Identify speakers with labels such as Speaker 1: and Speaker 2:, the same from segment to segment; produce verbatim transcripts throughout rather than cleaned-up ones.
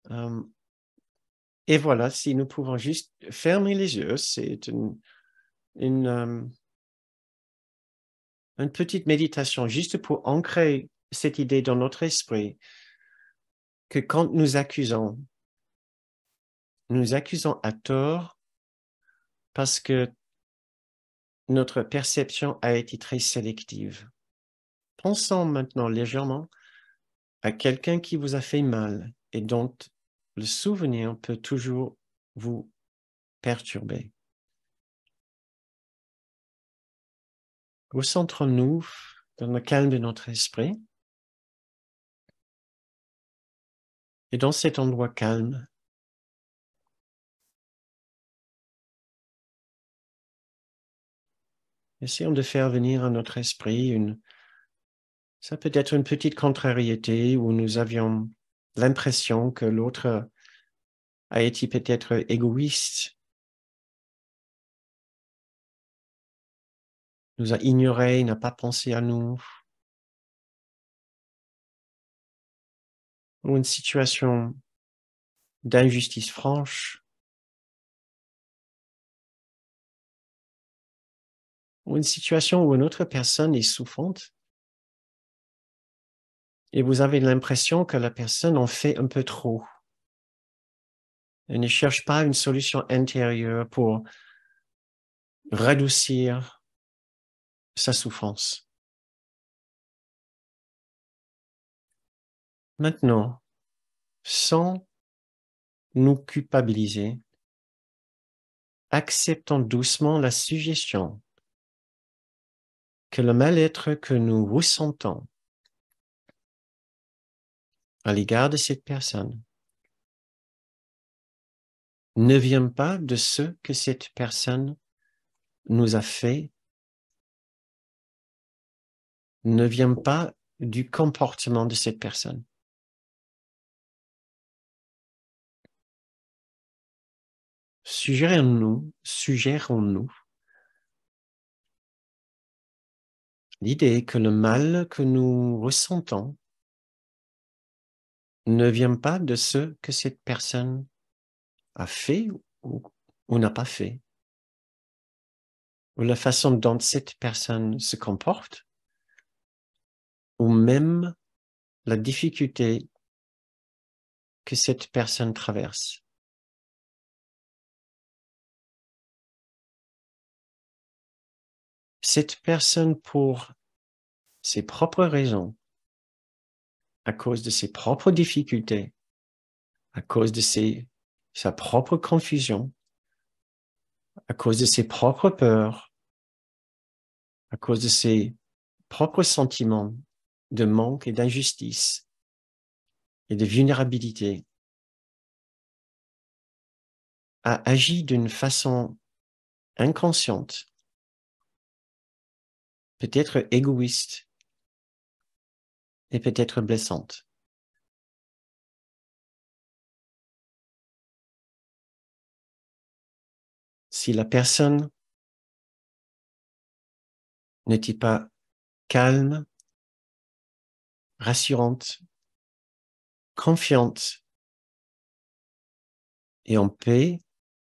Speaker 1: Euh, et voilà, si nous pouvons juste fermer les yeux, c'est une, une, euh, une petite méditation juste pour ancrer cette idée dans notre esprit que quand nous accusons, nous accusons à tort parce que notre perception a été très sélective. Pensons maintenant légèrement à quelqu'un qui vous a fait mal et dont le souvenir peut toujours vous perturber. Recentrons-nous dans le calme de notre esprit et dans cet endroit calme, essayons de faire venir à notre esprit une, ça peut être une petite contrariété où nous avions l'impression que l'autre a été peut-être égoïste, nous a ignorés, n'a pas pensé à nous, ou une situation d'injustice franche, ou une situation où une autre personne est souffrante, et vous avez l'impression que la personne en fait un peu trop. Elle ne cherche pas une solution intérieure pour radoucir sa souffrance. Maintenant, sans nous culpabiliser, acceptons doucement la suggestion que le mal-être que nous ressentons à l'égard de cette personne ne vient pas de ce que cette personne nous a fait, ne vient pas du comportement de cette personne. Suggérons-nous, suggérons-nous l'idée que le mal que nous ressentons ne vient pas de ce que cette personne a fait ou, ou n'a pas fait, ou la façon dont cette personne se comporte, ou même la difficulté que cette personne traverse. Cette personne, pour ses propres raisons, à cause de ses propres difficultés, à cause de ses, sa propre confusion, à cause de ses propres peurs, à cause de ses propres sentiments de manque et d'injustice et de vulnérabilité, a agi d'une façon inconsciente, peut-être égoïste et peut-être blessante. Si la personne n'était pas calme, rassurante, confiante et en paix,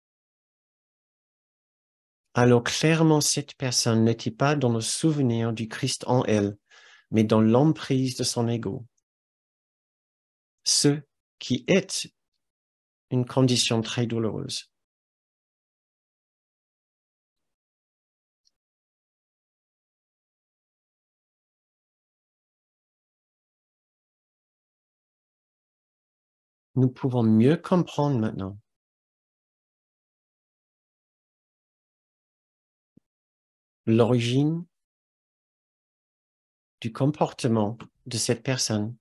Speaker 1: alors clairement cette personne n'était pas dans le souvenir du Christ en elle, mais dans l'emprise de son ego. Ce qui est une condition très douloureuse. Nous pouvons mieux comprendre maintenant l'origine du comportement de cette personne.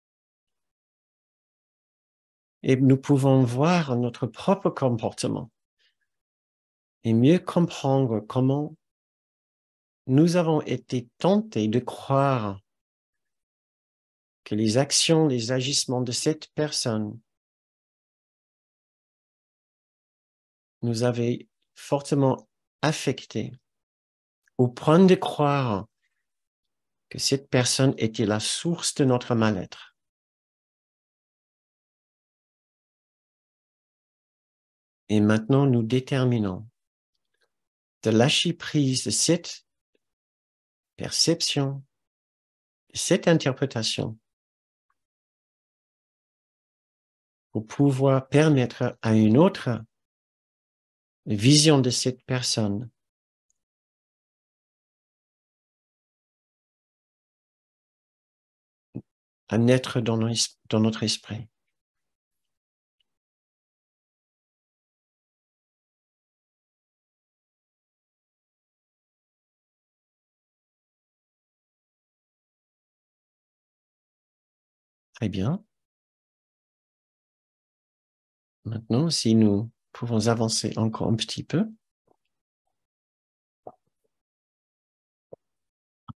Speaker 1: Et nous pouvons voir notre propre comportement et mieux comprendre comment nous avons été tentés de croire que les actions, les agissements de cette personne nous avaient fortement affectés, au point de croire que cette personne était la source de notre mal-être. Et maintenant, nous déterminons de lâcher prise de cette perception, de cette interprétation pour pouvoir permettre à une autre vision de cette personne à naître dans, nos, dans notre esprit. Très bien. Maintenant, si nous pouvons avancer encore un petit peu.